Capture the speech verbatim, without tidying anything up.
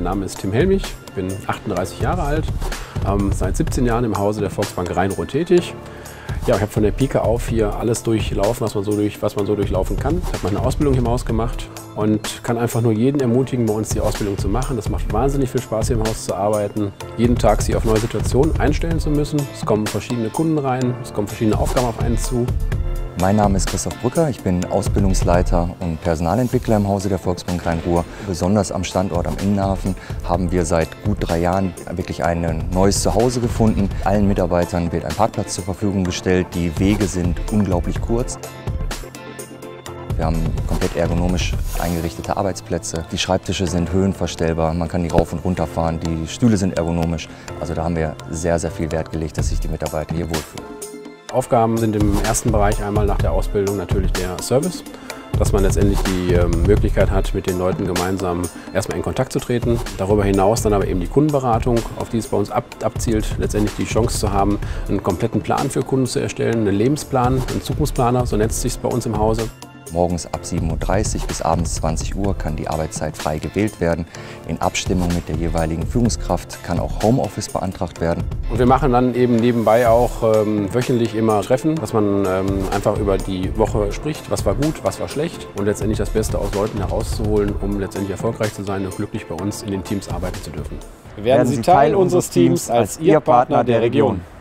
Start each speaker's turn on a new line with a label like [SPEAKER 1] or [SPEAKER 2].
[SPEAKER 1] Name ist Tim Helmich, bin achtunddreißig Jahre alt, ähm, seit siebzehn Jahren im Hause der Volksbank Rhein-Ruhr tätig. Ja, ich habe von der Pike auf hier alles durchlaufen, was man so, durch, was man so durchlaufen kann. Ich habe meine Ausbildung hier im Haus gemacht und kann einfach nur jeden ermutigen, bei uns die Ausbildung zu machen. Das macht wahnsinnig viel Spaß, hier im Haus zu arbeiten, jeden Tag sich auf neue Situationen einstellen zu müssen. Es kommen verschiedene Kunden rein, es kommen verschiedene Aufgaben auf einen zu.
[SPEAKER 2] Mein Name ist Christoph Brücker, ich bin Ausbildungsleiter und Personalentwickler im Hause der Volksbank Rhein-Ruhr. Besonders am Standort am Innenhafen haben wir seit gut drei Jahren wirklich ein neues Zuhause gefunden. Allen Mitarbeitern wird ein Parkplatz zur Verfügung gestellt, die Wege sind unglaublich kurz. Wir haben komplett ergonomisch eingerichtete Arbeitsplätze. Die Schreibtische sind höhenverstellbar, man kann die rauf und runter fahren, die Stühle sind ergonomisch. Also da haben wir sehr, sehr viel Wert gelegt, dass sich die Mitarbeiter hier wohlfühlen.
[SPEAKER 1] Aufgaben sind im ersten Bereich einmal nach der Ausbildung natürlich der Service, dass man letztendlich die ähm, Möglichkeit hat, mit den Leuten gemeinsam erstmal in Kontakt zu treten. Darüber hinaus dann aber eben die Kundenberatung, auf die es bei uns ab, abzielt, letztendlich die Chance zu haben, einen kompletten Plan für Kunden zu erstellen, einen Lebensplan, einen Zukunftsplaner, so nennt es sich bei uns im Hause.
[SPEAKER 2] Morgens ab sieben Uhr dreißig bis abends zwanzig Uhr kann die Arbeitszeit frei gewählt werden. In Abstimmung mit der jeweiligen Führungskraft kann auch Homeoffice beantragt werden.
[SPEAKER 1] Und wir machen dann eben nebenbei auch ähm, wöchentlich immer Treffen, dass man ähm, einfach über die Woche spricht, was war gut, was war schlecht und letztendlich das Beste aus Leuten herauszuholen, um letztendlich erfolgreich zu sein und glücklich bei uns in den Teams arbeiten zu dürfen.
[SPEAKER 3] Werden Sie Teil unseres Teams als Ihr Partner der Region.